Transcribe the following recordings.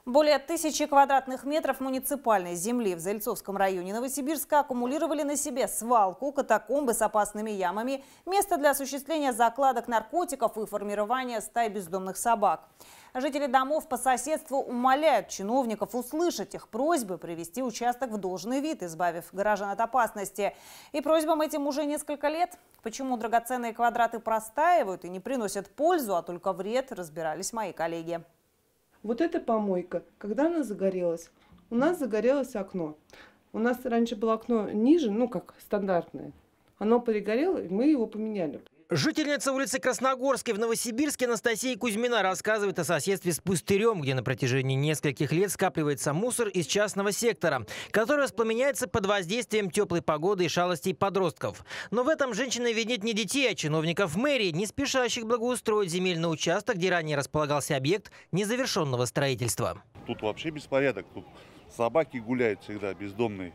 Более 1000 квадратных метров муниципальной земли в Заильцовском районе Новосибирска аккумулировали на себе свалку, катакомбы с опасными ямами, место для осуществления закладок наркотиков и формирования стай бездомных собак. Жители домов по соседству умоляют чиновников услышать их просьбы привести участок в должный вид, избавив горожан от опасности. И просьбам этим уже несколько лет. Почему драгоценные квадраты простаивают и не приносят пользу, а только вред, разбирались мои коллеги. Вот эта помойка, когда она загорелась, у нас загорелось окно. У нас раньше было окно ниже, как стандартное. Оно перегорело, и мы его поменяли. Жительница улицы Красногорской в Новосибирске Анастасия Кузьмина рассказывает о соседстве с пустырем, где на протяжении нескольких лет скапливается мусор из частного сектора, который воспламеняется под воздействием теплой погоды и шалостей подростков. Но в этом женщина видит не детей, а чиновников мэрии, не спешащих благоустроить земельный участок, где ранее располагался объект незавершенного строительства. Тут вообще беспорядок. Тут собаки гуляют всегда, бездомные.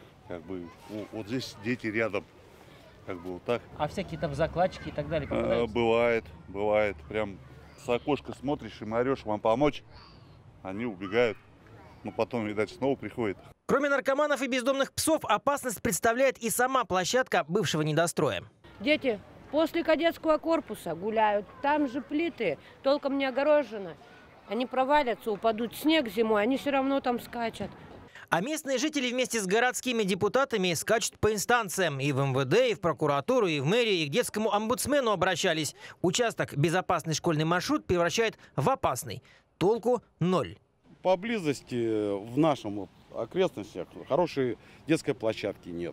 Вот здесь дети рядом. Вот так. А всякие там закладчики и так далее попадаются? Бывает. Прям с окошка смотришь, им орешь, вам помочь. Они убегают. Но потом, видать, снова приходят. Кроме наркоманов и бездомных псов, опасность представляет и сама площадка бывшего недостроя. Дети после кадетского корпуса гуляют. Там же плиты, толком не огорожено. Они провалятся, упадут в снег зимой, они все равно там скачут. А местные жители вместе с городскими депутатами скачут по инстанциям. И в МВД, и в прокуратуру, и в мэрию, и к детскому омбудсмену обращались. Участок безопасный школьный маршрут превращает в опасный. Толку ноль. Поблизости в нашем окрестностях хорошей детской площадки нет.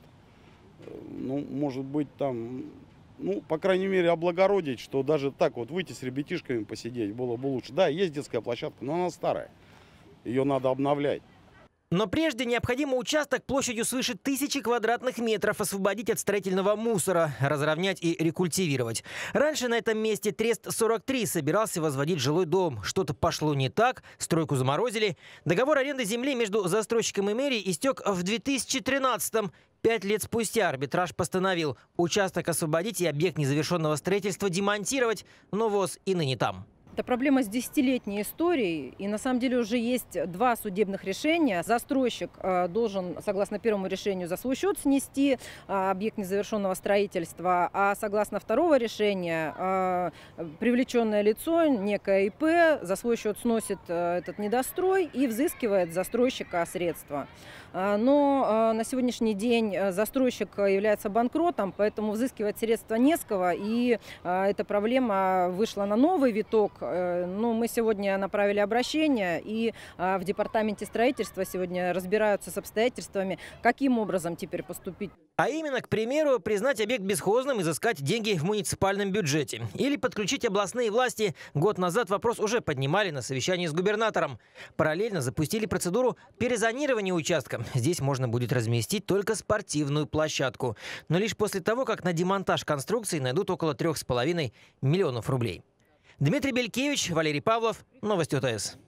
Может быть, там, по крайней мере, облагородить, что даже так вот выйти с ребятишками посидеть было бы лучше. Да, есть детская площадка, но она старая. Ее надо обновлять. Но прежде необходимо участок площадью свыше 1000 квадратных метров освободить от строительного мусора, разровнять и рекультивировать. Раньше на этом месте Трест-43 собирался возводить жилой дом. Что-то пошло не так, стройку заморозили. Договор аренды земли между застройщиком и мэрией истек в 2013-м. 5 лет спустя арбитраж постановил участок освободить и объект незавершенного строительства демонтировать, но ВОЗ и ныне там. Это проблема с десятилетней историей, и на самом деле уже есть 2 судебных решения. Застройщик должен, согласно первому решению, за свой счет снести объект незавершенного строительства, а согласно второго решения привлеченное лицо, некое ИП, за свой счет сносит этот недострой и взыскивает с застройщика средства. Но на сегодняшний день застройщик является банкротом, поэтому взыскивать средства не с кого, и эта проблема вышла на новый виток. Мы сегодня направили обращение, и в департаменте строительства сегодня разбираются с обстоятельствами, каким образом теперь поступить. А именно, к примеру, признать объект бесхозным, изыскать деньги в муниципальном бюджете. Или подключить областные власти. Год назад вопрос уже поднимали на совещании с губернатором. Параллельно запустили процедуру перезонирования участка. Здесь можно будет разместить только спортивную площадку. Но лишь после того, как на демонтаж конструкции найдут около 3,5 миллионов рублей. Дмитрий Белькевич, Валерий Павлов, Новости ОТС.